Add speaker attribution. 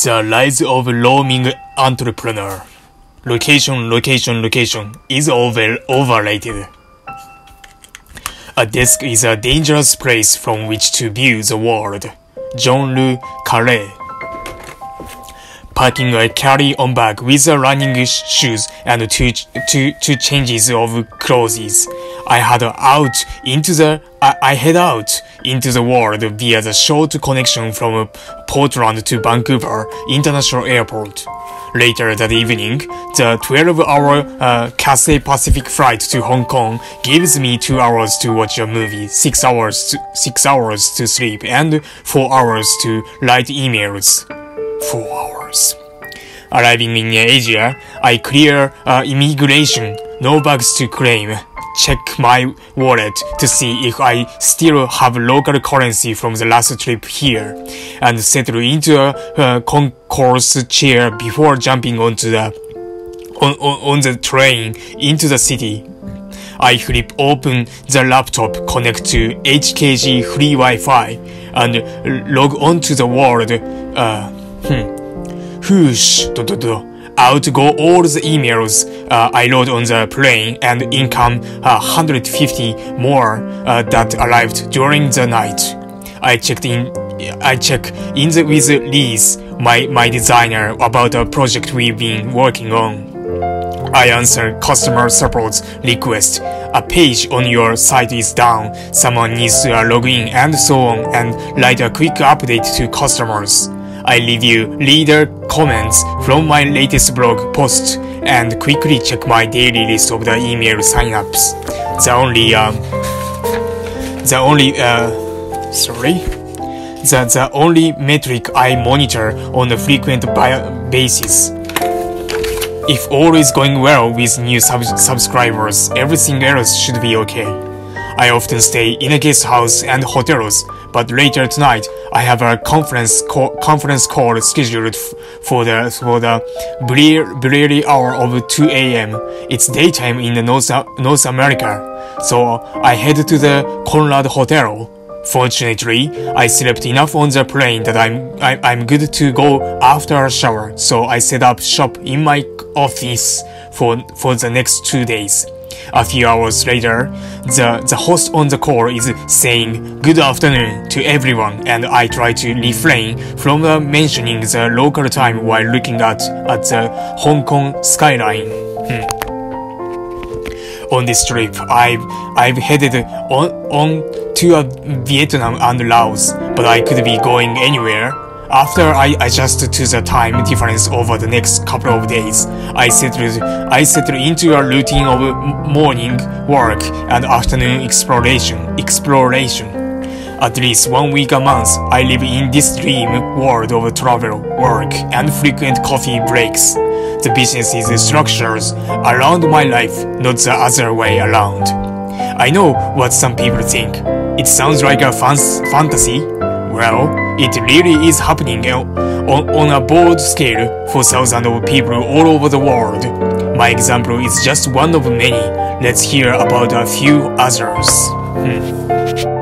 Speaker 1: The rise of roaming entrepreneur. Location is overrated. A desk is a dangerous place from which to view the world. John Le Carré. Packing a carry-on bag with a running shoes and two changes of clothes. I head out into the world via the short connection from Portland to Vancouver International Airport. Later that evening, the 12-hour Cathay Pacific flight to Hong Kong gives me 2 hours to watch a movie, 6 hours to sleep, and 4 hours to write emails. 4 hours. Arriving in Asia, I clear immigration, no bags to claim. Check my wallet to see if I still have local currency from the last trip here, and settle into a concourse chair before jumping onto on the train into the city. I flip open the laptop, connect to HKG free Wi-Fi, and log onto the world. Whoosh, out go all the emails I wrote on the plane, and in come 150 more that arrived during the night. I check in with Liz, my designer, about a project we've been working on. I answer customer support's request. A page on your site is down, someone needs to log in, and so on, and write a quick update to customers. I review reader comments from my latest blog post and quickly check my daily list of the email signups. The only metric I monitor on a frequent basis. If all is going well with new subscribers, everything else should be okay. I often stay in a guest house and hotels, but later tonight I have a conference call scheduled for the bleary hour of 2 a.m. It's daytime in North America, so I head to the Conrad Hotel. Fortunately, I slept enough on the plane that I'm good to go after a shower, so I set up shop in my office for the next 2 days. A few hours later, the host on the call is saying good afternoon to everyone, and I try to refrain from mentioning the local time while looking at the Hong Kong skyline. On this trip, I've headed on to Vietnam and Laos, but I could be going anywhere. After I adjusted to the time difference over the next couple of days, I settled into a routine of morning work and afternoon exploration. At least 1 week a month, I live in this dream world of travel, work, and frequent coffee breaks. The business is structured around my life, not the other way around. I know what some people think. It sounds like a fantasy. Well, it really is happening on a broad scale for thousands of people all over the world. My example is just one of many. Let's hear about a few others.